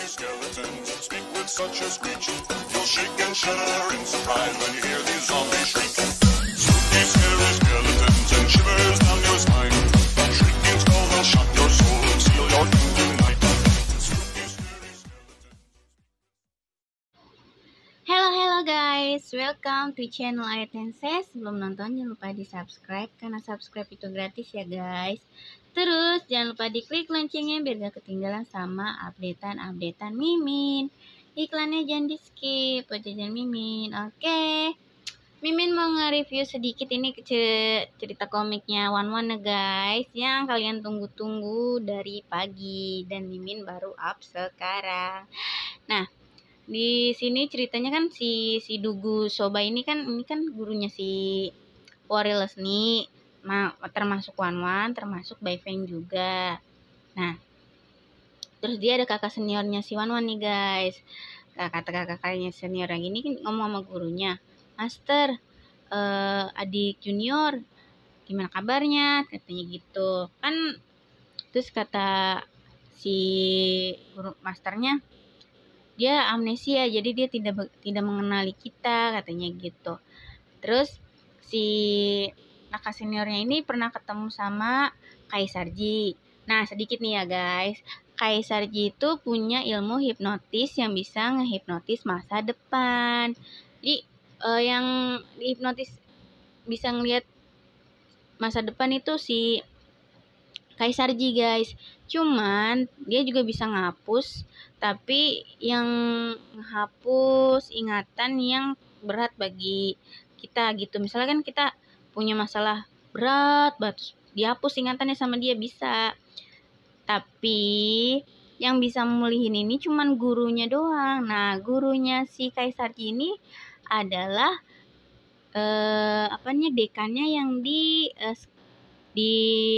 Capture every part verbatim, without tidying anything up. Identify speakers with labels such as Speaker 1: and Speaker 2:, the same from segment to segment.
Speaker 1: skeletons speak with such a screech. You'll shake and shudder in surprise when you hear these zombies shriek. Spooky, scary skeletons and shivers down your spine. Shrieking skulls will shock your soul and seal your doom tonight. Spooky, scary skeletons.
Speaker 2: Hello hello guys, welcome to channel Ayat and Ses. Sebelum nonton jangan lupa di subscribe, karena subscribe itu gratis ya guys. Terus jangan lupa diklik loncengnya biar gak ketinggalan sama updatean-updatean Mimin. Iklannya jangan di skip buat jajan Mimin. Oke, Mimin mau nge-review sedikit ini cerita komiknya Wan Wan ya guys, yang kalian tunggu-tunggu dari pagi dan Mimin baru up sekarang. Nah, di sini ceritanya kan si si Dugu Soba ini kan ini kan gurunya si Wari Lesni, termasuk Wan Wan, termasuk Bai Feng juga. Nah, terus dia ada kakak seniornya si Wan Wan nih guys. Kakak-kakaknya senior yang ini ngomong sama gurunya, "Master, eh, adik junior, gimana kabarnya?" katanya gitu. Kan terus kata si guru masternya, dia amnesia, jadi dia tidak tidak mengenali kita, katanya gitu. Terus si kakak seniornya ini pernah ketemu sama Kaisarji. Nah, sedikit nih ya guys, Kaisarji itu punya ilmu hipnotis yang bisa ngehipnotis masa depan. Jadi eh, yang hipnotis bisa ngelihat masa depan itu si Kaisarji guys. Cuman dia juga bisa ngapus, tapi yang menghapus ingatan yang berat bagi kita gitu. Misalnya kan kita punya masalah berat banget, dihapus ingatannya sama dia bisa. Tapi yang bisa memulihin ini cuman gurunya doang. Nah, gurunya si Kaisarji ini adalah eh, apanya dekannya yang di eh, di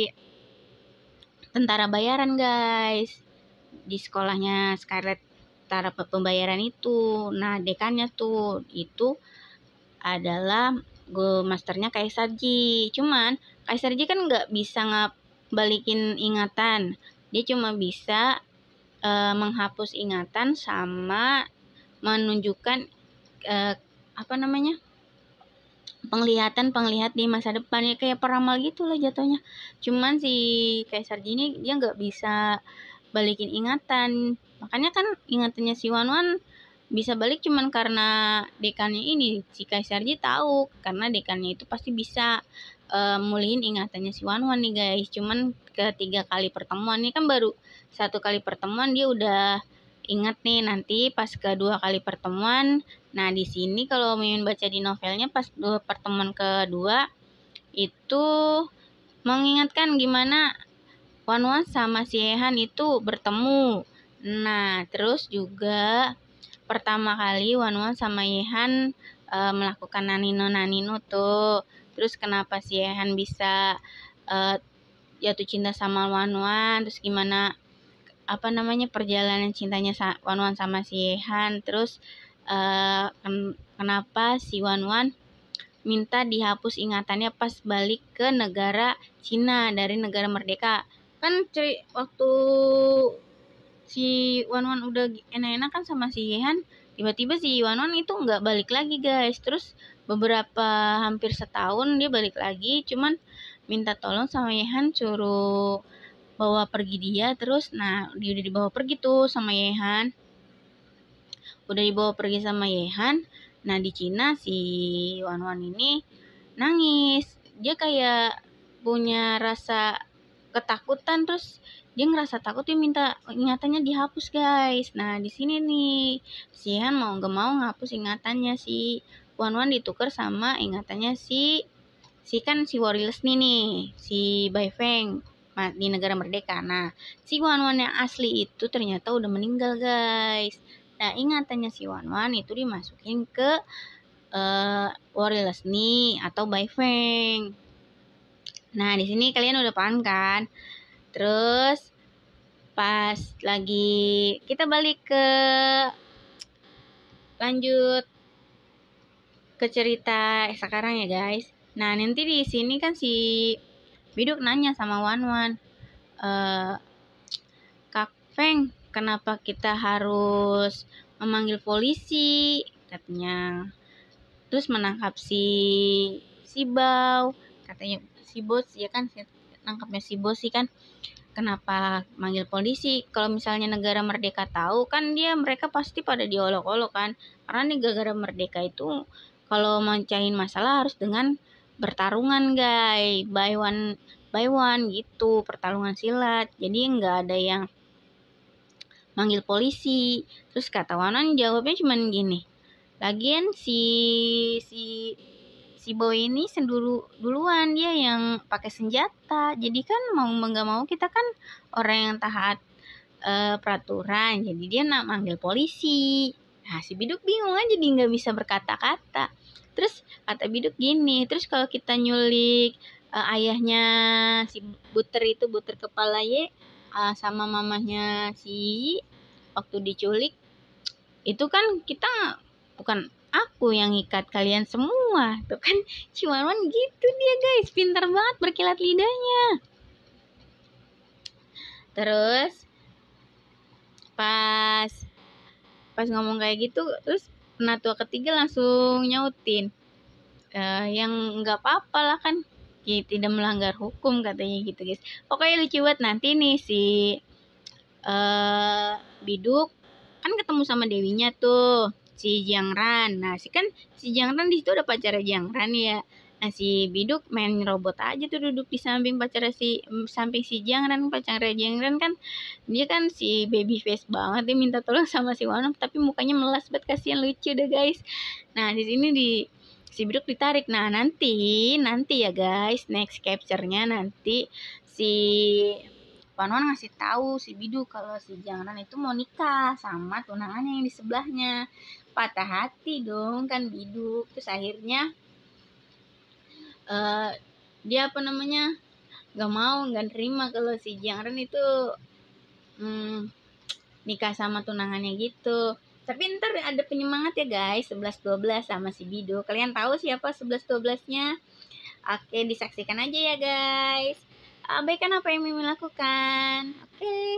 Speaker 2: tentara bayaran guys, di sekolahnya Scarlet Tentara Pembayaran itu. Nah, dekannya tuh itu adalah go masternya Kaisarji. Cuman Kaisarji kan nggak bisa ngabalikin ingatan, dia cuma bisa e, menghapus ingatan sama menunjukkan e, apa namanya penglihatan penglihat di masa depan, ya kayak peramal gitu lah jatuhnya. Cuman si Kaisarji ini dia nggak bisa balikin ingatan, makanya kan ingatannya si Wan Wan bisa balik cuman karena dekannya ini. Si Kaisarji tahu karena dekannya itu pasti bisa uh, mulihin ingatannya si Wan Wan nih guys. Cuman ketiga kali pertemuan ini kan baru satu kali pertemuan dia udah ingat nih, nanti pas kedua kali pertemuan. Nah, di sini kalau Mimin baca di novelnya pas dua pertemuan kedua itu mengingatkan gimana Wan Wan sama si Ehan itu bertemu. Nah, terus juga pertama kali Wan Wan sama Yehan e, melakukan nanino-nanino tuh. Terus kenapa si Yehan bisa e, jatuh cinta sama Wan Wan, terus gimana apa namanya perjalanan cintanya Wan Wan sama si Yehan. Terus e, ken kenapa si Wan Wan minta dihapus ingatannya pas balik ke negara Cina dari negara merdeka. Kan ceri waktu si Wan Wan udah enak-enak kan sama si Yehan, tiba-tiba si Wan Wan itu nggak balik lagi guys. Terus beberapa hampir setahun dia balik lagi, cuman minta tolong sama Yehan suruh bawa pergi dia. Terus nah dia udah dibawa pergi tuh sama Yehan, udah dibawa pergi sama Yehan. Nah, di Cina si Wan Wan ini nangis, dia kayak punya rasa ketakutan, terus dia ngerasa takut, dia minta ingatannya dihapus guys. Nah, di sini nih si Han mau gak mau ngapus ingatannya si Wan Wan, ditukar sama ingatannya si si kan si Wari Lesni nih, si Bai Feng di negara merdeka. Nah, si Wan Wan yang asli itu ternyata udah meninggal guys. Nah, ingatannya si Wan Wan itu dimasukin ke uh, Wari Lesni atau Bai Feng. Nah, di sini kalian udah paham kan? Terus pas lagi kita balik ke lanjut ke cerita sekarang ya guys. Nah, nanti di sini kan si Biduk nanya sama Wan Wan, e, "Kak Feng, kenapa kita harus memanggil polisi katanya, terus menangkap si si Bau katanya, si bos ya kan, nangkapnya si bos sih kan. Kenapa manggil polisi? Kalau misalnya negara merdeka tahu kan dia mereka pasti pada diolok-olok kan, karena negara merdeka itu kalau mencahin masalah harus dengan bertarungan guys, by one by one gitu, pertarungan silat. Jadi nggak ada yang manggil polisi. Terus kata Wanon jawabnya cuman gini, lagian si si si boy ini sendulu duluan, dia yang pakai senjata. Jadi kan mau nggak mau kita kan orang yang taat uh, peraturan, jadi dia nak manggil polisi. Nah si Biduk bingung aja, jadi nggak bisa berkata-kata. Terus kata Biduk gini, terus kalau kita nyulik uh, ayahnya si Buter itu, Buter kepala ye, uh, sama mamahnya si waktu diculik, itu kan kita bukan aku yang ikat kalian semua. Tuh kan Cimarwan gitu dia guys, pintar banget berkilat lidahnya. Terus pas pas ngomong kayak gitu, terus penatua ketiga langsung nyautin, e, yang nggak apa-apa lah kan, ya, tidak melanggar hukum katanya gitu guys. Pokoknya lucu banget. Nanti nih si uh, Biduk kan ketemu sama dewinya tuh, si Jiangran. Nah, si kan si Jiangran di situ udah pacarnya Jiangran ya. Nah, si Biduk main robot aja tuh, duduk di samping pacarnya si samping si Jiangran. Pacarnya Jiangran kan dia kan si baby face banget, dia minta tolong sama si Wanon tapi mukanya melas banget, kasihan, lucu deh guys. Nah, di sini di si Biduk ditarik. Nah, nanti nanti ya guys, next capture-nya nanti si Wanon ngasih tahu si Biduk kalau si Jiangran itu mau nikah sama tunangannya yang di sebelahnya. Patah hati dong kan Biduk. Terus akhirnya uh, dia apa namanya nggak mau, nggak terima kalau si Jiangran itu hmm, nikah sama tunangannya gitu. Tapi ntar ada penyemangat ya guys, sebelas dua belas sama si Biduk. Kalian tahu siapa sebelas dua belas-nya? Oke, disaksikan aja ya guys. Abaikan apa yang Mimin lakukan. Oke. Okay.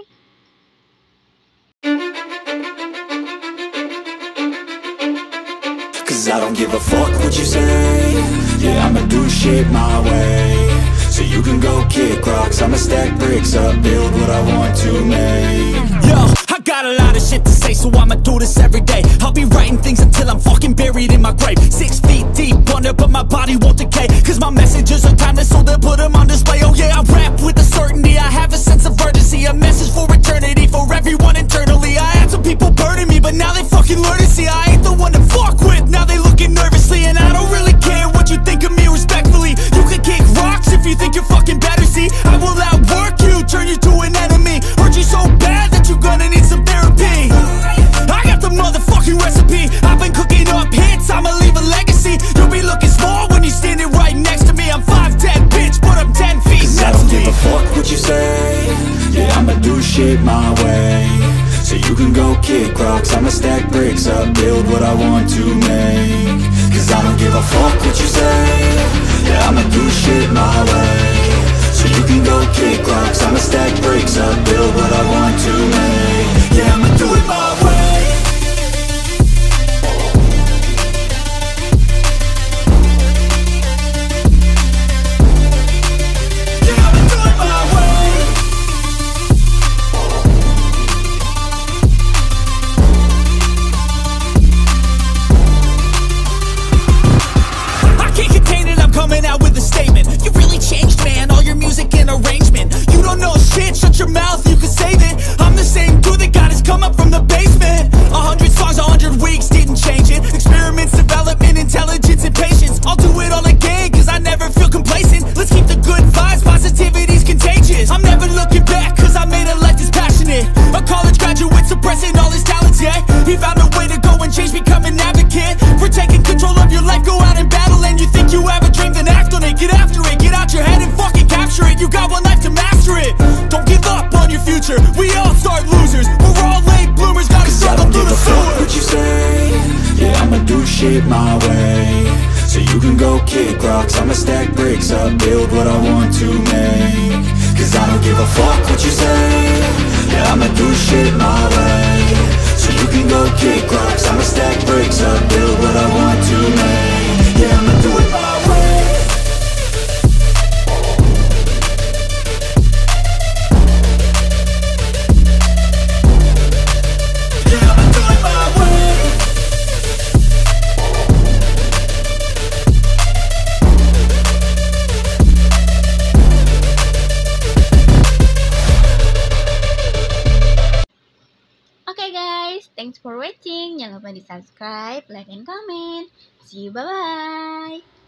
Speaker 3: Cause I don't give a fuck what you say. Yeah, I'ma do shit my way. So you can go kick rocks, I'ma stack bricks up, build what I want to make. Yo, I got a lot of shit to say, so I'ma do this every day. I'll be writing things until I'm fucking buried in my grave. Six feet deep under, but my body won't decay. Cause my messages are timeless, so they'll put them on display. Oh yeah, I rap with a certainty, I have a sense of urgency. A message for eternity, for everyone internally. I had some people burning me, but now they fucking learn to see I ain't the one to fuck with, now they looking nervously. And I don't really care what you think of me, respectfully. You can kick rocks if you think you're fucking better, see I will outwork you, turn you to an enemy. Hurt you so bad that you're gonna need some therapy. I got the motherfucking recipe, I've been cooking up hits, I'ma leave a legacy. You'll be looking small when you're standing right next to me. I'm five ten, bitch, but I'm ten feet. Cause I don't give a fuck what you say. Yeah, I'ma do shit my way. So you can go kick rocks, I'ma stack bricks up, build what I want to make. Cause I don't give a fuck what you say. Yeah, I'ma do shit my way. So you can go kick rocks, I'ma stack bricks up, build what I want to make. Yeah, I'ma do it my way. Yeah, I'ma do it my way. I can't contain it, I'm coming out with a statement. You really changed, man, all your music and arrangement. You don't know shit, shut your mouth, you can save it. I'm the same dude that got his come up from the basement. A hundred songs, a hundred weeks, didn't change it. Experiments, development, intelligence, and patience. I'll do it all again, cause I never feel complacent. Let's keep the good vibes, positivity's contagious. I'm never looking back, cause I made a life that's passionate. A college graduate suppressing all his talents, yeah. He found a way to go and change, become an advocate. For taking control of your life, go out and battle. And you think you have a dream, then act on it. Get after it, get out your head and fucking capture it. You got one life to master it. Don't give up on your future, we all start losers. We're all late bloomers, gotta struggle through the sewer. What you say, yeah, I'ma do shit my way. So you can go kick rocks, I'ma stack bricks up, build what I want to make. Cause I don't give a fuck what you say. Yeah, I'ma do shit my way, so you can go kick rocks. I'ma stack bricks up, build what I want to make. Yeah, I'ma do it my way. Yeah, I'ma do it my way.
Speaker 2: Oke guys, thanks for watching. Jangan lupa di subscribe, like, and comment. See you, bye-bye.